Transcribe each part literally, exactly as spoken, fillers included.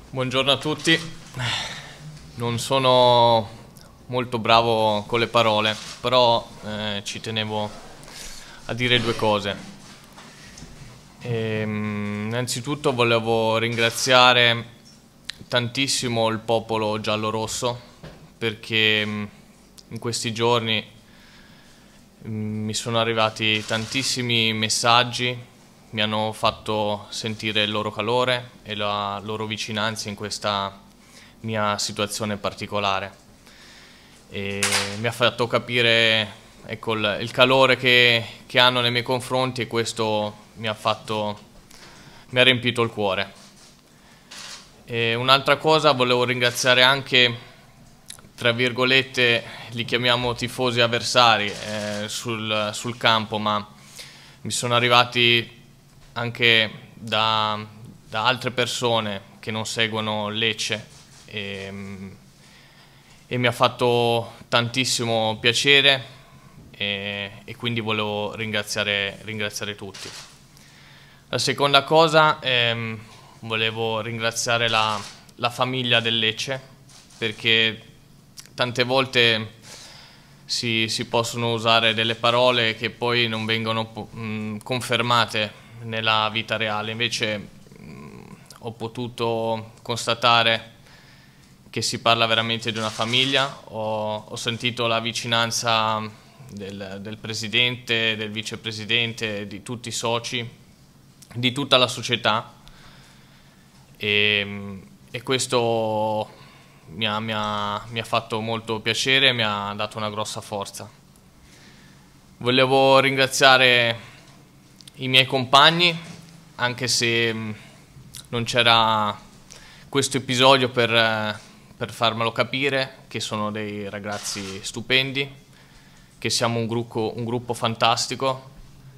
Buongiorno a tutti. Non sono molto bravo con le parole, però eh, ci tenevo a dire due cose. Ehm, innanzitutto volevo ringraziare tantissimo il popolo giallorosso perché mm, in questi giorni mm, mi sono arrivati tantissimi messaggi, mi hanno fatto sentire il loro calore e la loro vicinanza in questa mia situazione particolare. E mi ha fatto capire, ecco, il, il calore che, che hanno nei miei confronti, e questo mi ha fatto, mi ha riempito il cuore. E un'altra cosa, volevo ringraziare anche, tra virgolette, li chiamiamo tifosi avversari eh, sul, sul campo, ma mi sono arrivati anche da, da altre persone che non seguono Lecce e, e mi ha fatto tantissimo piacere e, e quindi volevo ringraziare, ringraziare tutti. La seconda cosa, ehm, volevo ringraziare la, la famiglia del Lecce, perché tante volte si, si possono usare delle parole che poi non vengono mh, confermate nella vita reale. Invece mh, ho potuto constatare che si parla veramente di una famiglia. Ho, ho sentito la vicinanza del, del presidente, del vicepresidente, di tutti i soci, di tutta la società, e, e questo mi ha, mi, ha, mi ha fatto molto piacere e mi ha dato una grossa forza. Volevo ringraziare i miei compagni, anche se non c'era questo episodio per, per farmelo capire, che sono dei ragazzi stupendi, che siamo un gruppo, un gruppo fantastico,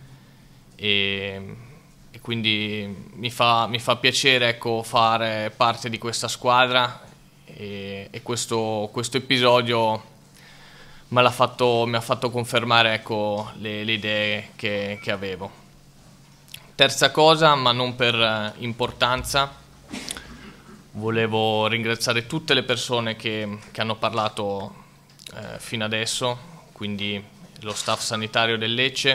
e, e quindi mi fa, mi fa piacere, ecco, fare parte di questa squadra, e, e questo, questo episodio me l'ha fatto, mi ha fatto confermare, ecco, le, le idee che, che avevo. Terza cosa, ma non per importanza, volevo ringraziare tutte le persone che, che hanno parlato eh, fino adesso, quindi lo staff sanitario del Lecce,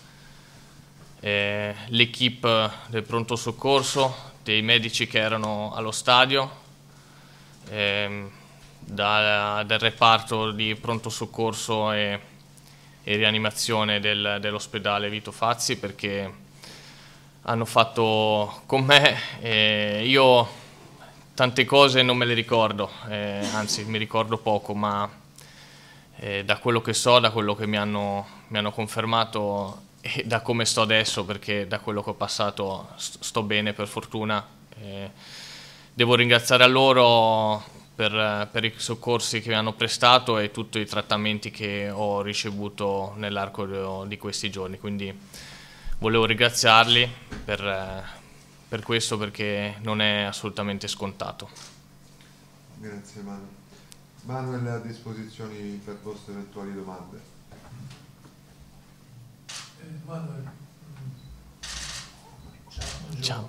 eh, l'equipe del pronto soccorso, dei medici che erano allo stadio, eh, da, del reparto di pronto soccorso e, e rianimazione del, dell'ospedale Vito Fazzi, perché hanno fatto con me, eh, io tante cose non me le ricordo, eh, anzi mi ricordo poco, ma eh, da quello che so, da quello che mi hanno, mi hanno confermato e da come sto adesso, perché da quello che ho passato sto bene per fortuna, eh, devo ringraziare a loro per, per i soccorsi che mi hanno prestato e tutti i trattamenti che ho ricevuto nell'arco di questi giorni, quindi volevo ringraziarli per, per questo, perché non è assolutamente scontato. Grazie Manuel. Manuel è a disposizione per vostre eventuali domande. Eh, Manuel, ciao, buongiorno. Ciao.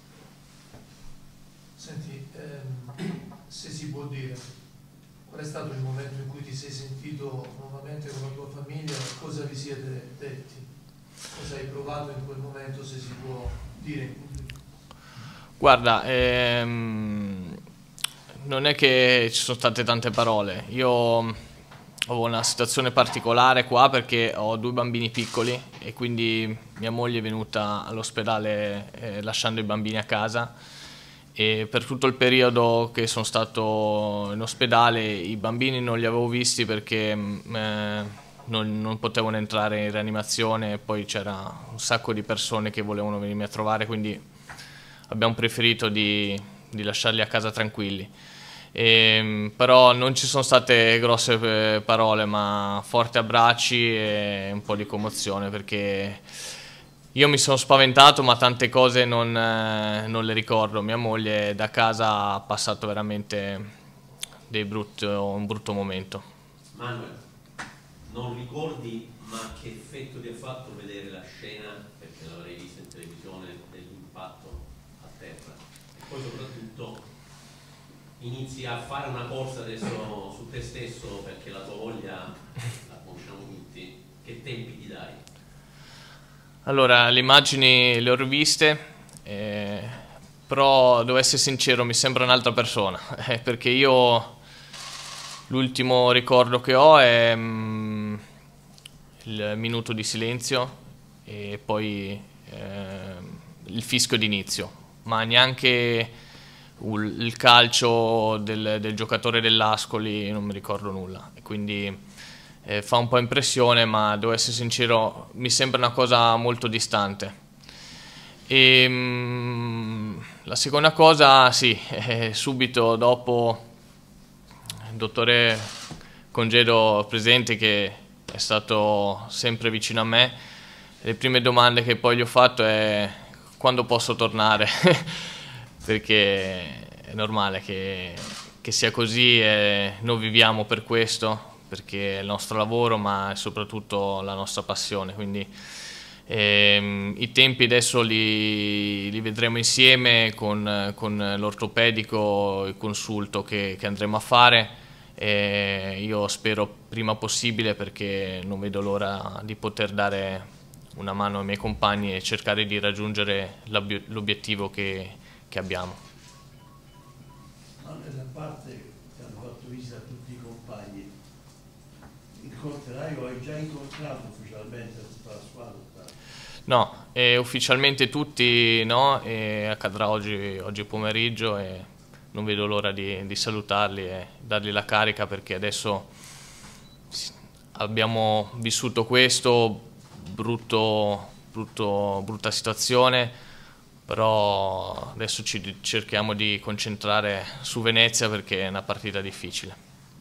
Senti, ehm, se si può dire, qual è stato il momento in cui ti sei sentito nuovamente con la tua famiglia e cosa vi siete detti? Cosa hai provato in quel momento, se si può dire in pubblico? Guarda, ehm, non è che ci sono state tante parole. Io ho una situazione particolare qua perché ho due bambini piccoli e quindi mia moglie è venuta all'ospedale eh, lasciando i bambini a casa, e per tutto il periodo che sono stato in ospedale i bambini non li avevo visti perché eh, non, non potevano entrare in rianimazione, e poi c'era un sacco di persone che volevano venirmi a trovare, quindi abbiamo preferito di, di lasciarli a casa tranquilli. E, però non ci sono state grosse parole, ma forti abbracci e un po' di commozione, perché io mi sono spaventato, ma tante cose non, eh, non le ricordo. Mia moglie da casa ha passato veramente dei brutto, un brutto momento. Manuel, non ricordi ma che effetto ti ha fatto vedere la scena, perché l'avrei vista in televisione, dell'impatto a terra, e poi soprattutto inizi a fare una corsa adesso su te stesso, perché la tua voglia la conosciamo tutti, che tempi ti dai? Allora, le immagini le ho riviste, eh, però devo essere sincero, mi sembra un'altra persona, eh, perché io l'ultimo ricordo che ho è mm, il minuto di silenzio e poi eh, il fischio d'inizio, ma neanche il, il calcio del, del giocatore dell'Ascoli, non mi ricordo nulla, e quindi eh, fa un po' impressione, ma devo essere sincero, mi sembra una cosa molto distante. E, mm, la seconda cosa, sì, eh, subito dopo il dottore Congedo presente, che è stato sempre vicino a me, le prime domande che poi gli ho fatto è quando posso tornare, perché è normale che, che sia così e noi viviamo per questo, perché è il nostro lavoro, ma è soprattutto la nostra passione, quindi ehm, i tempi adesso li, li vedremo insieme con, con l'ortopedico, il consulto che, che andremo a fare. E io spero prima possibile, perché non vedo l'ora di poter dare una mano ai miei compagni e cercare di raggiungere l'obiettivo che, che abbiamo. Ma nella parte che hanno fatto visita a tutti i compagni, incontrerai o hai già incontrato ufficialmente tutta la squadra? No, e ufficialmente tutti no, e accadrà oggi, oggi pomeriggio, e non vedo l'ora di, di salutarli e dargli la carica, perché adesso abbiamo vissuto questo brutto, brutto, brutta situazione, però adesso ci cerchiamo di concentrare su Venezia, perché è una partita difficile.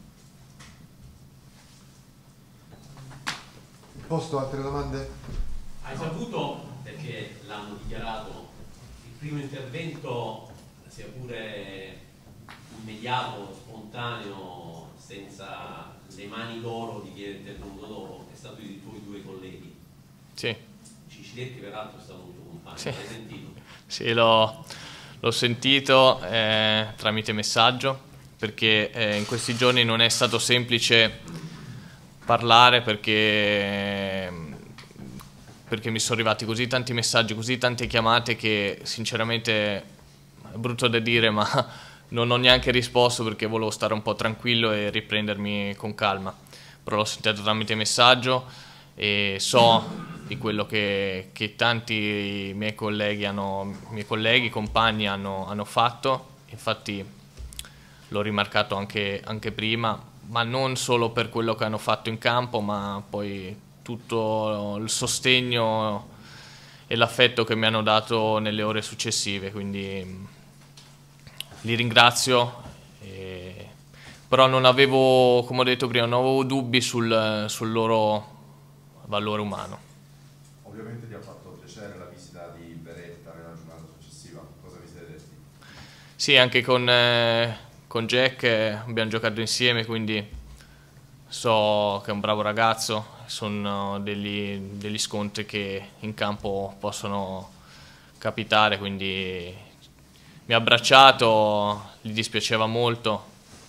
Posto altre domande? Hai saputo, perché l'hanno dichiarato, il primo intervento, sia pure immediato, spontaneo, senza le mani d'oro di chi è intervenuto dopo, è stato di tuoi due colleghi. Sì. Ciciletti peraltro è stato un tuo compagno, Sì. l'hai sentito? Sì, l'ho sentito eh, tramite messaggio, perché eh, in questi giorni non è stato semplice parlare, perché, perché mi sono arrivati così tanti messaggi, così tante chiamate, che sinceramente è brutto da dire, ma non ho neanche risposto, perché volevo stare un po' tranquillo e riprendermi con calma. Però l'ho sentito tramite messaggio e so di quello che, che tanti miei colleghi, hanno, miei colleghi, compagni hanno, hanno fatto. Infatti l'ho rimarcato anche, anche prima, ma non solo per quello che hanno fatto in campo, ma poi tutto il sostegno e l'affetto che mi hanno dato nelle ore successive, quindi li ringrazio, e, però non avevo, come ho detto prima, non avevo dubbi sul, sul loro valore umano. Ovviamente ti ha fatto piacere la visita di Beretta nella giornata successiva, cosa vi siete detti? Sì, anche con, eh, con Jack eh, abbiamo giocato insieme, quindi so che è un bravo ragazzo, sono degli, degli scontri che in campo possono capitare, quindi mi ha abbracciato, gli dispiaceva molto,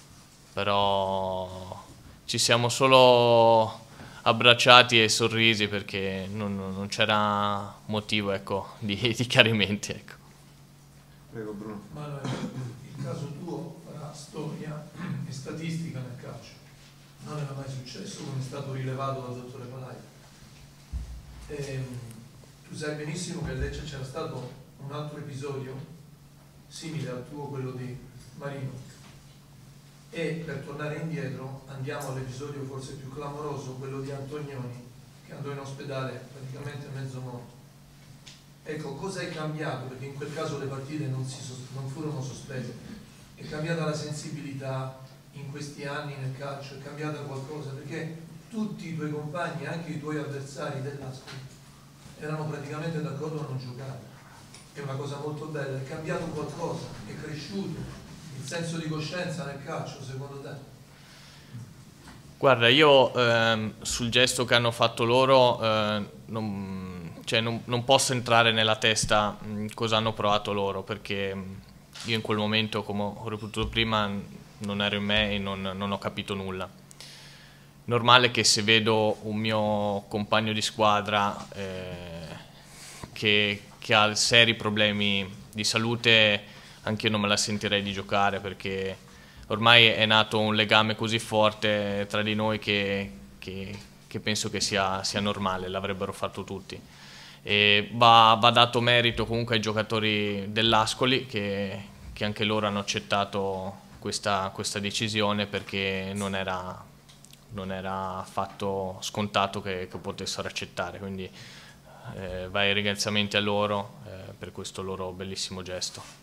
però ci siamo solo abbracciati e sorrisi, perché non, non c'era motivo, ecco, di, di chiarimenti. Ecco. Prego Bruno. Manuel, il caso tuo farà storia e statistica nel calcio. Non era mai successo, come è stato rilevato dal dottore Palai. E, tu sai benissimo che a Lecce c'era stato un altro episodio simile al tuo, quello di Marino. E per tornare indietro andiamo all'episodio forse più clamoroso, quello di Antonioni, che andò in ospedale praticamente mezzo morto. Ecco, cosa è cambiato? Perché in quel caso le partite non, si, non furono sospese. È cambiata la sensibilità in questi anni nel calcio, è cambiata qualcosa, perché tutti i tuoi compagni, anche i tuoi avversari dell'Ascoli, erano praticamente d'accordo a non giocare. È una cosa molto bella, è cambiato qualcosa, è cresciuto il senso di coscienza nel calcio, secondo te? Guarda, io ehm, sul gesto che hanno fatto loro eh, non, cioè non, non posso entrare nella testa mh, cosa hanno provato loro, perché mh, io in quel momento, come ho ripetuto prima, non ero in me e non, non ho capito nulla. Normale che se vedo un mio compagno di squadra eh, che, che ha seri problemi di salute, anche io non me la sentirei di giocare, perché ormai è nato un legame così forte tra di noi che, che, che penso che sia, sia normale, l'avrebbero fatto tutti. E va, va dato merito comunque ai giocatori dell'Ascoli che, che anche loro hanno accettato questa, questa decisione, perché non era, non era affatto scontato che, che potessero accettare, quindi eh, vai i ringraziamenti a loro eh, per questo loro bellissimo gesto.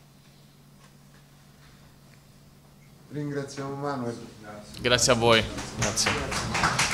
Ringraziamo Manuel. Grazie a voi. Grazie.